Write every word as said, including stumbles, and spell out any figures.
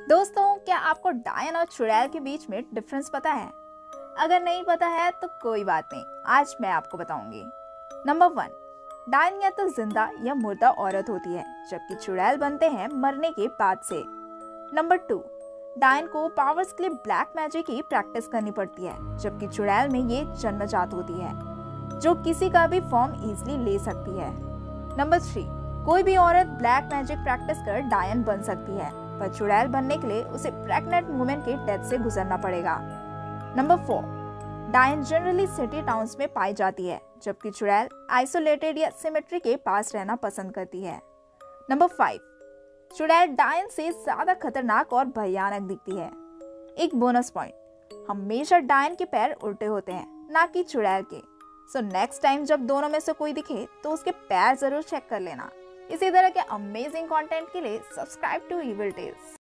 दोस्तों, क्या आपको डायन और चुड़ैल के बीच में डिफरेंस पता है? अगर नहीं पता है तो कोई बात नहीं, आज मैं आपको बताऊंगी। नंबर वन, डायन या तो जिंदा या मुर्दा औरत होती है, जबकि चुड़ैल बनते हैं मरने के बाद से। नंबर टू, डायन को पावर्स के लिए ब्लैक मैजिक की प्रैक्टिस करनी पड़ती है, जबकि चुड़ैल में ये जन्मजात होती है, जो किसी का भी फॉर्म इजीली ले सकती है। नंबर थ्री, कोई भी औरत ब्लैक मैजिक प्रैक्टिस कर डायन बन सकती है, पर चुड़ैल बनने के लिए उसे प्रेग्नेंट वुमेन के डेथ से गुजरना पड़ेगा। नंबर फोर, डायन जनरली सिटी टाउन्स में पाई जाती है, जबकि चुड़ैल आइसोलेटेड या सिमेट्री के पास रहना पसंद करती है। नंबर फाइव, चुड़ैल डायन से ज्यादा खतरनाक और भयानक दिखती है। एक बोनस पॉइंट, हमेशा डायन के पैर उल्टे होते हैं, ना कि चुड़ैल के। सो नेक्स्ट टाइम जब दोनों में से कोई दिखे तो उसके पैर जरूर चेक कर लेना। इसी तरह के अमेजिंग कंटेंट के लिए सब्सक्राइब टू इविल टेल्स।